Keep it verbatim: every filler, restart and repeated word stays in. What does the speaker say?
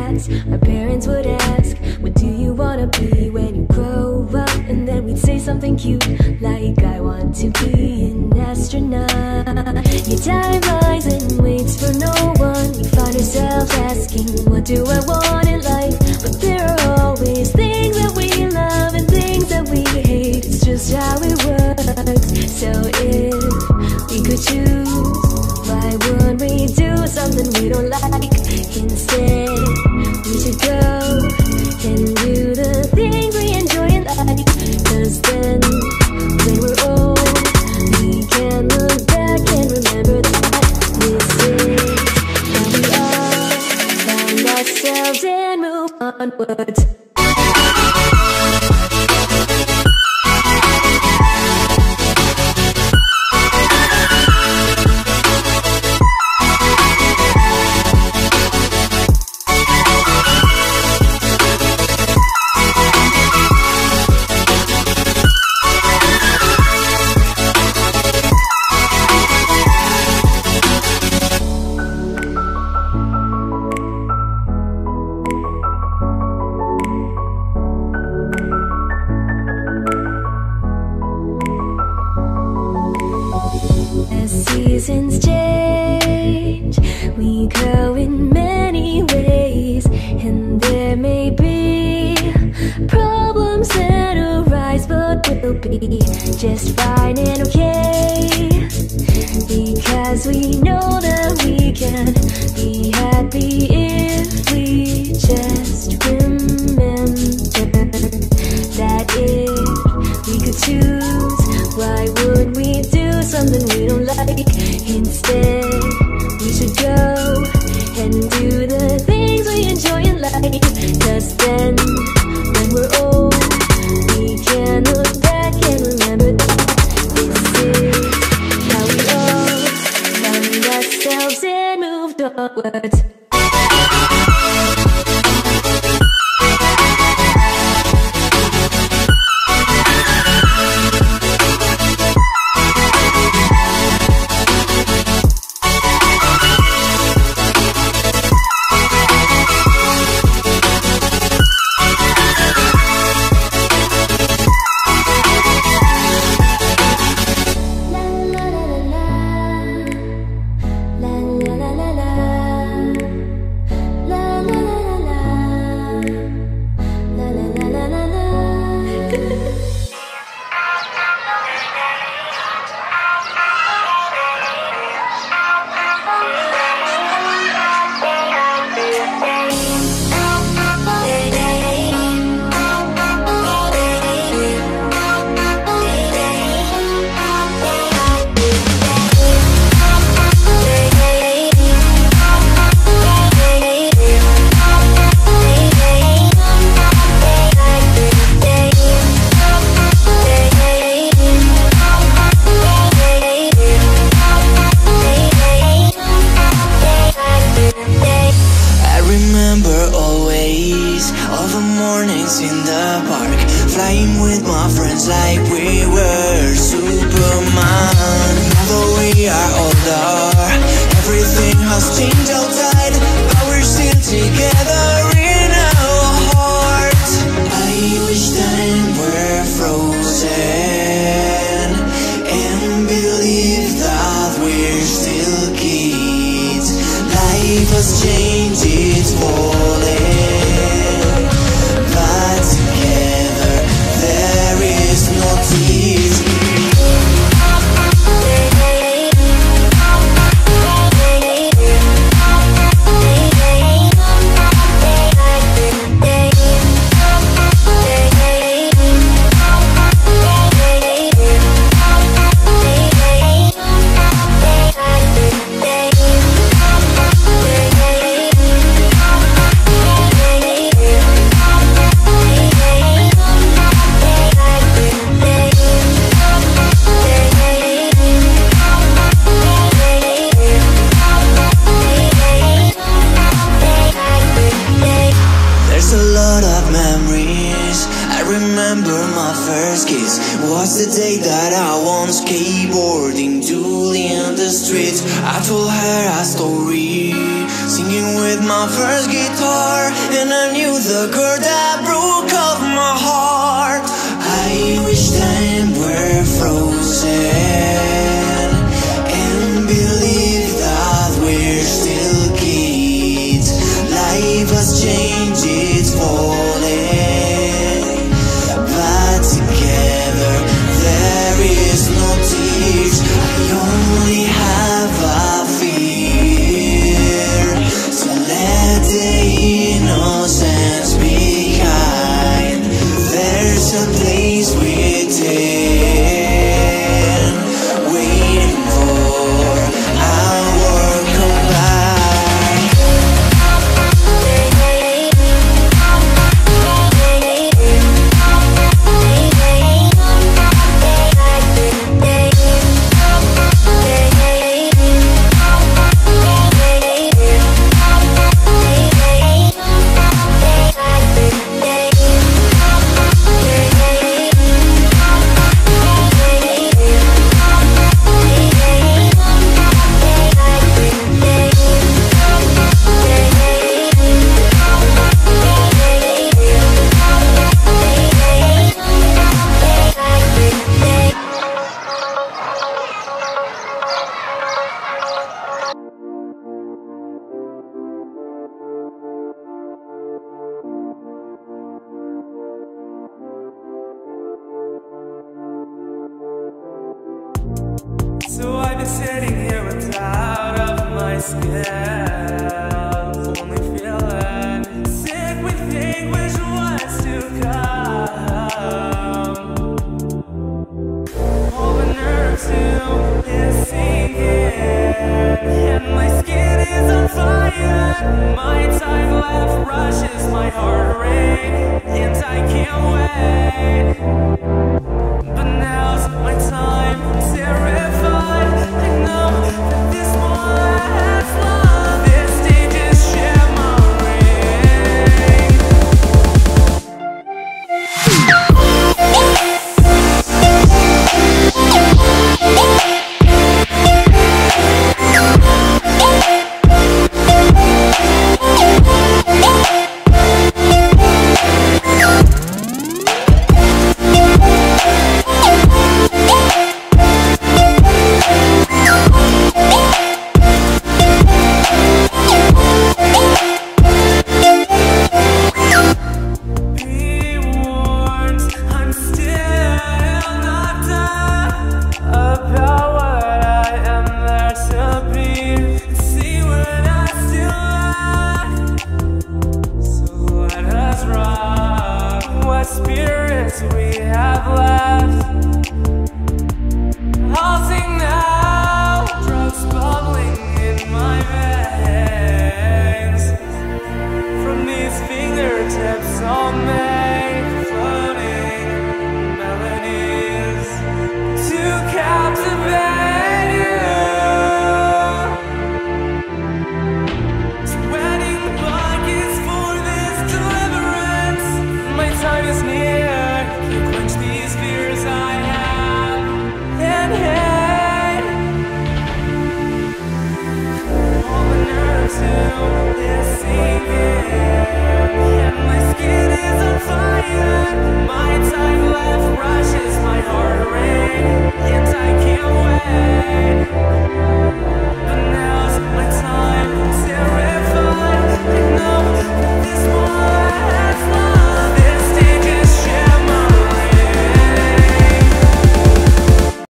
class, our parents would ask, what do you wanna be when you grow up? And then we'd say something cute, like I want to be an astronaut. Your time flies and waits for no one. You find yourself asking, what do I want in life? But there are always things that we love and things that we hate. It's just how it works. So if we could choose, why would we do something we don't like? Instead, we should go and do the things we enjoy in life. Cause then, when we're old, we can look back and remember that this is how we all found ourselves and move onwards. As seasons change, we grow in many ways, and there may be problems that arise, but we'll be just fine and okay, because we know that we can be happy if we just remember that if we could choose, why would we do something we don't like? Instead, we should go and do the things we enjoy in life. Cause then, when we're old, we can look back and remember that this is how we all found ourselves and moved onwards. In the park, flying with my friends like we were Superman. Although we are older, everything has changed outside, but we're still together in our heart. I wish time were frozen and believe that we're still kids. Life has changed, it's falling. Was the day that I went skateboarding, Julie in the streets. I told her a story singing with my first guitar, and I knew the chord that broke off my heart. I wish time were frozen and believe that we're still kids. Life has changed, it's falling, but together there is no tears. I only have a fear to let the innocence behind. There's a place within, waiting for our comeback. So I've been sitting here without of my scales, only feeling sick with anguish what's to come. All the nerves too is sinking, and my skin is on fire. My time left rushes my heart rate, and I can't wait. But now's my time, terrified. I know that this one has love. This stage is shimmering. Spirits we have left, halting now, drugs bubbling in my veins. From these fingertips all made